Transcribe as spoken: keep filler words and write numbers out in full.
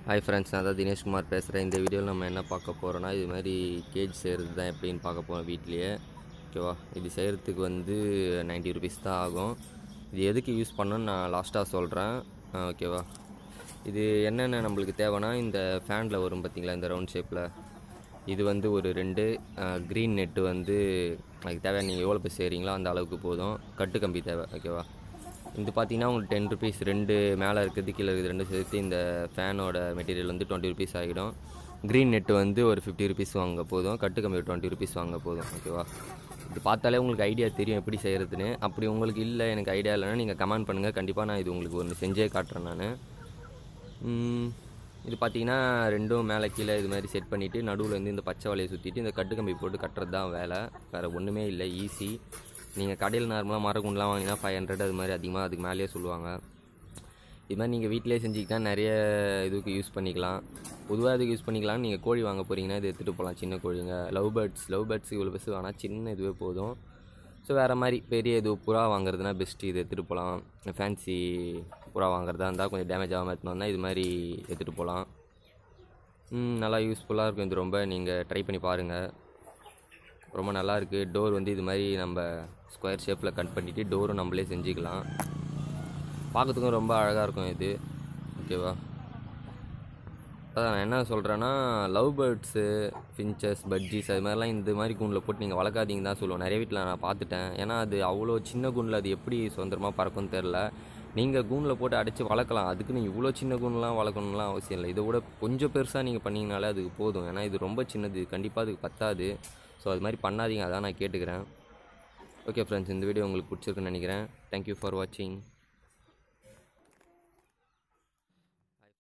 Hi friends, நான் தான் தினேஷ் குமார் பேசுகிறேன். இந்த வீடியோவில் நம்ம என்ன பார்க்க போகிறோன்னா, இது மாதிரி கேஜ் செய்கிறது தான் எப்படின்னு பார்க்க போகிறோம் வீட்லேயே. ஓகேவா? இது செய்கிறதுக்கு வந்து நைன்ட்டி ருபீஸ் தான் ஆகும். இது எதுக்கு யூஸ் பண்ணணும்னு நான் லாஸ்ட்டாக சொல்கிறேன். ஓகேவா? இது என்னென்ன நம்மளுக்கு தேவைன்னா, இந்த ஃபேனில் வரும் பார்த்திங்களா, இந்த ரவுண்ட் ஷேப்பில், இது வந்து ஒரு ரெண்டு க்ரீன் நெட்டு வந்து அதுக்கு தேவை. நீங்கள் எவ்வளோ பேர் செய்கிறீங்களோ அந்த அளவுக்கு போதும். கட்டு கம்பி தேவை. ஓகேவா? இது பார்த்தீங்கன்னா உங்களுக்கு டென் ருபீஸ், ரெண்டு மேலே இருக்கிறது கீழே இருக்குது ரெண்டு சேர்த்து இந்த ஃபேனோட மெட்டீரியல் வந்து டுவெண்ட்டி ருபீஸ் ஆகிடும். க்ரீன் நெட்டு வந்து ஒரு ஃபிஃப்டி ருபீஸ் வாங்க போதும். கட்டு கம்பி டுவெண்ட்டி ருபீஸ் வாங்க போதும். ஓகேவா? இது பார்த்தாலே உங்களுக்கு ஐடியா தெரியும் எப்படி செய்கிறதுன்னு. அப்படி உங்களுக்கு இல்லை, எனக்கு ஐடியா இல்லைன்னா நீங்கள் கமெண்ட் பண்ணுங்கள். கண்டிப்பாக நான் இது உங்களுக்கு ஒன்று செஞ்சே காட்டுறேன். நான் இது பார்த்தீங்கன்னா ரெண்டும் மேலே கீழே இது மாதிரி செட் பண்ணிவிட்டு நடுவில் வந்து இந்த பச்சை வலையை சுற்றிட்டு இந்த கட்டு கம்பி போட்டு கட்டுறது தான் வேலை. வேறு ஒன்றுமே இல்லை, ஈஸி. நீங்கள் கடையில் நார்மலாக மரக்குண்டெலாம் வாங்கினா ஃபைவ் ஹண்ட்ரட் அது மாதிரி அதிகமாக அதுக்கு மேலேயே சொல்லுவாங்க. இது மாதிரி நீங்கள் வீட்டிலே செஞ்சுக்கிட்டா நிறைய இதுக்கு யூஸ் பண்ணிக்கலாம். பொதுவாக இதுக்கு யூஸ் பண்ணிக்கலாம். நீங்கள் கோழி வாங்க போகிறீங்கன்னா இது எடுத்துகிட்டு போகலாம். சின்ன கோழிங்க, லவ் பேர்ட்ஸ் லவ் பேர்ட்ஸ் இவ்வளோ பெருசு வேணால், சின்ன இதுவே போதும். ஸோ வேறு மாதிரி பெரிய இது புறா வாங்குறதுனா பெஸ்ட்டு, இது எடுத்துகிட்டு போகலாம். ஃபேன்சி புறா வாங்குறதா இருந்தால் கொஞ்சம் டேமேஜ் ஆகாமல் எடுத்துன்னு வந்தால் இது மாதிரி எடுத்துகிட்டு போகலாம். நல்லா யூஸ்ஃபுல்லாக இருக்கும் இது. ரொம்ப நீங்கள் ட்ரை பண்ணி பாருங்கள், ரொம்ப நல்லாயிருக்கு. டோர் வந்து இது மாதிரி நம்ம ஸ்கொயர் ஷேப்பில் கட் பண்ணிவிட்டு டோரும் நம்மளே செஞ்சுக்கலாம். பார்க்கறதுக்கும் ரொம்ப அழகாக இருக்கும் இது. ஓகேவா? அதான் நான் என்ன சொல்கிறேன்னா, லவ் பேர்ட்ஸு, ஃபின்ச்சஸ், பட்ஜிஸ் அது மாதிரிலாம் இந்த மாதிரி கூண்டில் போட்டு நீங்கள் வளர்க்காதீங்க தான் சொல்லுவோம். நிறைய வீட்டில் நான் பார்த்துட்டேன். ஏன்னா அது அவ்வளோ சின்ன கூண்டில் அது எப்படி சுதந்திரமாக பறக்கும்னு தெரில. நீங்கள் கூண்டில் போட்டு அடைச்சி வளர்க்கலாம். அதுக்கு நீங்கள் இவ்வளோ சின்ன கூண்டெலாம் வளர்க்கணும்லாம் அவசியம் இல்லை. இதை விட கொஞ்சம் பெருசாக நீங்கள் பண்ணிங்கனாலே அதுக்கு போதும். ஏன்னா இது ரொம்ப சின்னது, கண்டிப்பாக அதுக்கு பத்தாது. ஸோ அது மாதிரி பண்ணாதீங்க, அதான் நான் கேட்டுக்கிறேன். ஓகே ஃப்ரெண்ட்ஸ், இந்த வீடியோ உங்களுக்கு பிடிச்சிருக்குன்னு நினைக்கிறேன். தேங்க்யூ ஃபார் வாட்சிங்.